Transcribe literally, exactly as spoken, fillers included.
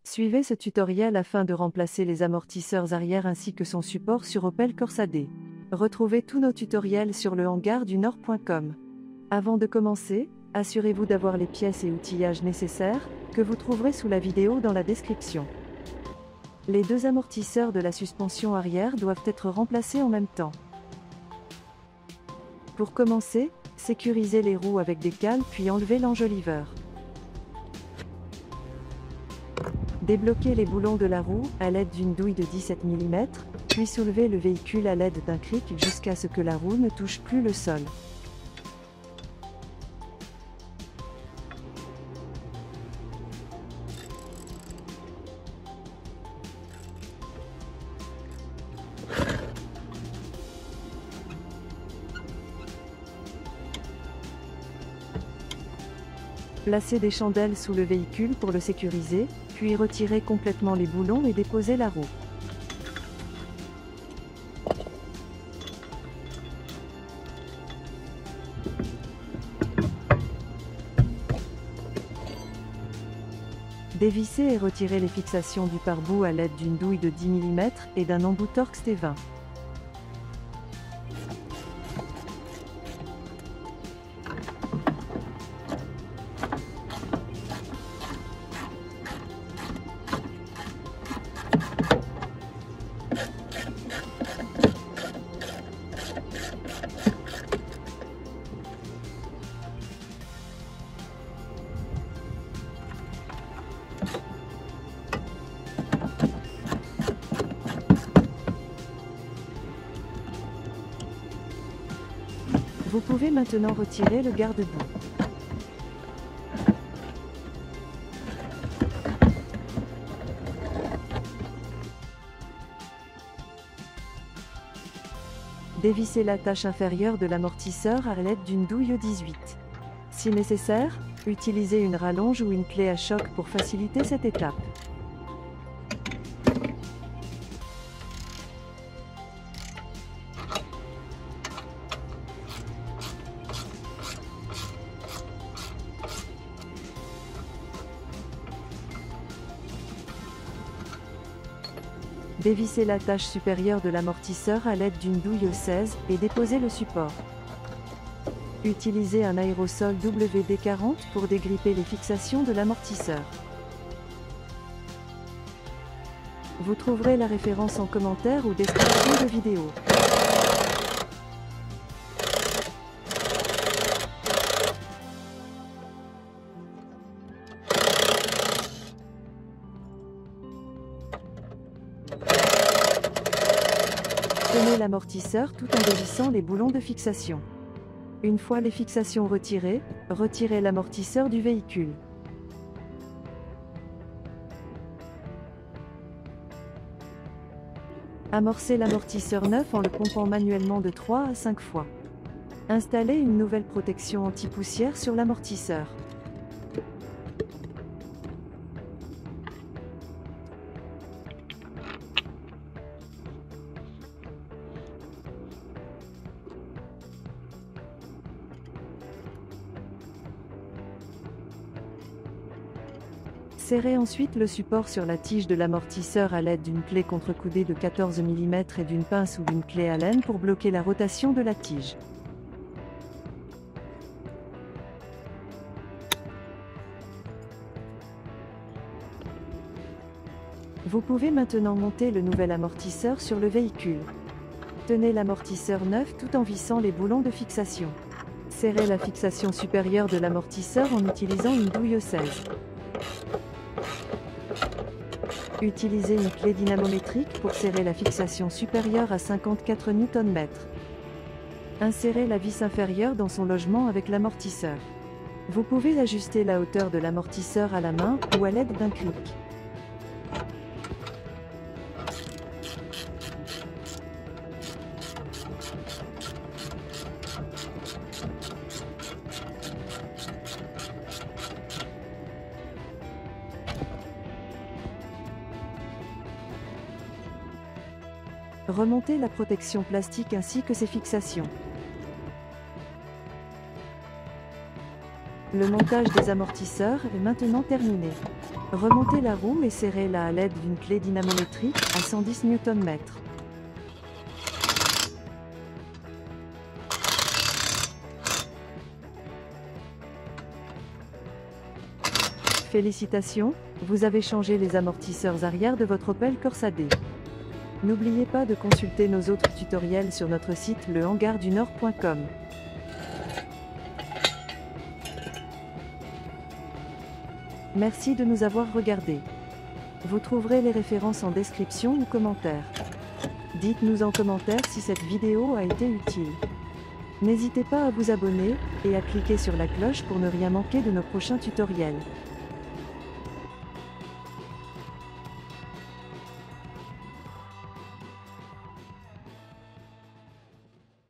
Suivez ce tutoriel afin de remplacer les amortisseurs arrière ainsi que son support sur Opel Corsa D. Retrouvez tous nos tutoriels sur le hangar du nord point com. Avant de commencer, assurez-vous d'avoir les pièces et outillages nécessaires, que vous trouverez sous la vidéo dans la description. Les deux amortisseurs de la suspension arrière doivent être remplacés en même temps. Pour commencer, sécurisez les roues avec des cales puis enlevez l'enjoliveur. Débloquez les boulons de la roue à l'aide d'une douille de dix-sept millimètres, puis soulevez le véhicule à l'aide d'un cric jusqu'à ce que la roue ne touche plus le sol. Placez des chandelles sous le véhicule pour le sécuriser, puis retirez complètement les boulons et déposez la roue. Dévissez et retirez les fixations du pare-boue à l'aide d'une douille de dix millimètres et d'un embout Torx T vingt. Vous pouvez maintenant retirer le garde-boue. Dévissez l'attache inférieure de l'amortisseur à l'aide d'une douille dix-huit. Si nécessaire, utilisez une rallonge ou une clé à choc pour faciliter cette étape. Dévissez l'attache supérieure de l'amortisseur à l'aide d'une douille E seize et déposez le support. Utilisez un aérosol W D quarante pour dégripper les fixations de l'amortisseur. Vous trouverez la référence en commentaire ou description de vidéo. Tenez l'amortisseur tout en dévissant les boulons de fixation. Une fois les fixations retirées, retirez l'amortisseur du véhicule. Amorcez l'amortisseur neuf en le pompant manuellement de trois à cinq fois. Installez une nouvelle protection anti-poussière sur l'amortisseur. Serrez ensuite le support sur la tige de l'amortisseur à l'aide d'une clé contrecoudée de quatorze millimètres et d'une pince ou d'une clé Allen pour bloquer la rotation de la tige. Vous pouvez maintenant monter le nouvel amortisseur sur le véhicule. Tenez l'amortisseur neuf tout en vissant les boulons de fixation. Serrez la fixation supérieure de l'amortisseur en utilisant une douille E seize. Utilisez une clé dynamométrique pour serrer la fixation supérieure à cinquante-quatre newtons-mètres. Insérez la vis inférieure dans son logement avec l'amortisseur. Vous pouvez ajuster la hauteur de l'amortisseur à la main ou à l'aide d'un cric. Remontez la protection plastique ainsi que ses fixations. Le montage des amortisseurs est maintenant terminé. Remontez la roue et serrez-la à l'aide d'une clé dynamométrique à cent dix newtons-mètres. Félicitations, vous avez changé les amortisseurs arrière de votre Opel Corsa D. N'oubliez pas de consulter nos autres tutoriels sur notre site le hangar du nord point com. Merci de nous avoir regardés. Vous trouverez les références en description ou commentaire. Dites-nous en commentaire si cette vidéo a été utile. N'hésitez pas à vous abonner, et à cliquer sur la cloche pour ne rien manquer de nos prochains tutoriels.